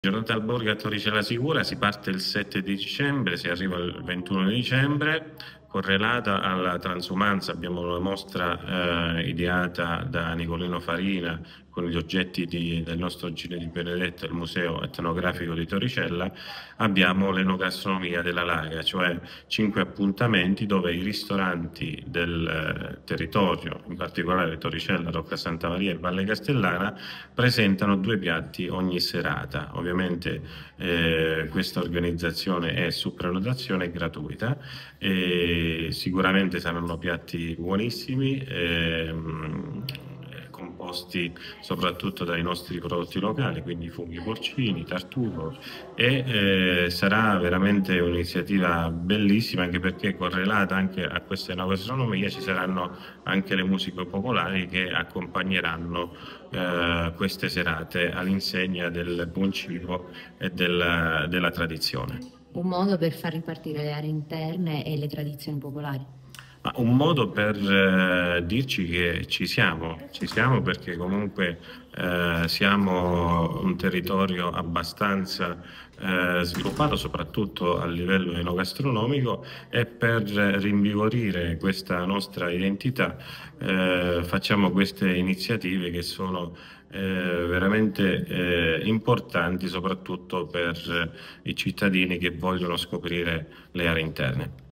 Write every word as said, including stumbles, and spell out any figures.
Giornata Alborga a Torricella Sicura si parte il sette di dicembre, si arriva il ventuno di dicembre, correlata alla transumanza abbiamo una mostra eh, ideata da Nicolino Farina con gli oggetti di- del nostro Gino di Benedetto, il Museo Etnografico di Torricella. Abbiamo l'enogastronomia della Laga, cioè cinque appuntamenti dove i ristoranti del eh, territorio, in particolare Torricella, Rocca Santa Maria e Valle Castellana, presentano due piatti ogni serata. Ovviamente eh, questa organizzazione è su prenotazione gratuita e sicuramente saranno piatti buonissimi. ehm, composti soprattutto dai nostri prodotti locali, quindi funghi porcini, tartufo e eh, sarà veramente un'iniziativa bellissima anche perché correlata anche a questa enogastronomia ci saranno anche le musiche popolari che accompagneranno eh, queste serate all'insegna del buon cibo e della, della tradizione. Un modo per far ripartire le aree interne e le tradizioni popolari. Ma un modo per eh, dirci che ci siamo, ci siamo perché comunque eh, siamo un territorio abbastanza eh, sviluppato, soprattutto a livello enogastronomico, e per rinvigorire questa nostra identità eh, facciamo queste iniziative che sono eh, veramente eh, importanti, soprattutto per i cittadini che vogliono scoprire le aree interne.